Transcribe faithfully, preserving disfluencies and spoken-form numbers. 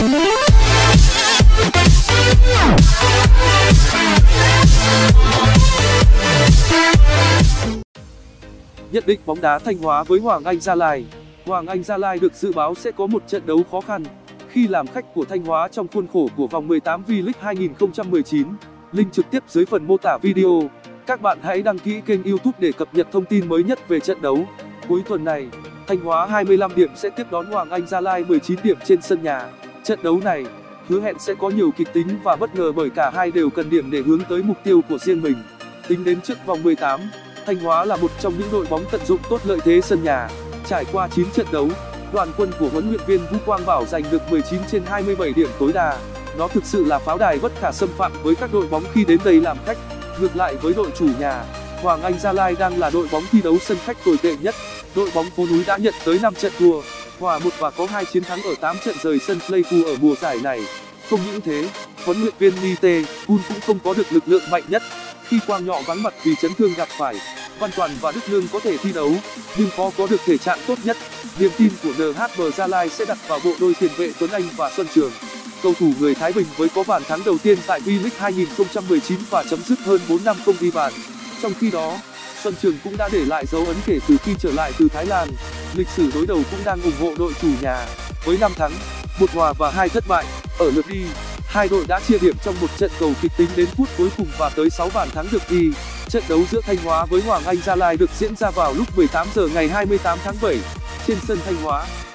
Nhận định bóng đá Thanh Hóa với Hoàng Anh Gia Lai. Hoàng Anh Gia Lai được dự báo sẽ có một trận đấu khó khăn khi làm khách của Thanh Hóa trong khuôn khổ của vòng mười tám V-League hai nghìn không trăm mười chín. Link trực tiếp dưới phần mô tả video. Các bạn hãy đăng ký kênh YouTube để cập nhật thông tin mới nhất về trận đấu. Cuối tuần này, Thanh Hóa hai mươi lăm điểm sẽ tiếp đón Hoàng Anh Gia Lai mười chín điểm trên sân nhà. Trận đấu này hứa hẹn sẽ có nhiều kịch tính và bất ngờ bởi cả hai đều cần điểm để hướng tới mục tiêu của riêng mình. Tính đến trước vòng mười tám, Thanh Hóa là một trong những đội bóng tận dụng tốt lợi thế sân nhà. Trải qua chín trận đấu, đoàn quân của huấn luyện viên Vũ Quang Bảo giành được mười chín trên hai mươi bảy điểm tối đa. Nó thực sự là pháo đài bất khả xâm phạm với các đội bóng khi đến đây làm khách. Ngược lại với đội chủ nhà, Hoàng Anh Gia Lai đang là đội bóng thi đấu sân khách tồi tệ nhất. Đội bóng phố núi đã nhận tới năm trận thua, hòa một và có hai chiến thắng ở tám trận rời sân Pleiku ở mùa giải này. Không những thế, huấn luyện viên Nite Kun cũng không có được lực lượng mạnh nhất khi Quang Nhọ vắng mặt vì chấn thương gặp phải. Văn Toàn và Đức Lương có thể thi đấu, nhưng khó có được thể trạng tốt nhất. Niềm tin của en hát bê Gia Lai sẽ đặt vào bộ đôi tiền vệ Tuấn Anh và Xuân Trường. Cầu thủ người Thái Bình với có bàn thắng đầu tiên tại V-League hai nghìn không trăm mười chín và chấm dứt hơn bốn năm không ghi bàn. Trong khi đó, Xuân Trường cũng đã để lại dấu ấn kể từ khi trở lại từ Thái Lan. Lịch sử đối đầu cũng đang ủng hộ đội chủ nhà. Với năm thắng, một hòa và hai thất bại, ở lượt đi, hai đội đã chia điểm trong một trận cầu kịch tính đến phút cuối cùng và tới sáu bàn thắng được ghi. Trận đấu giữa Thanh Hóa với Hoàng Anh Gia Lai được diễn ra vào lúc mười tám giờ ngày hai mươi tám tháng bảy trên sân Thanh Hóa.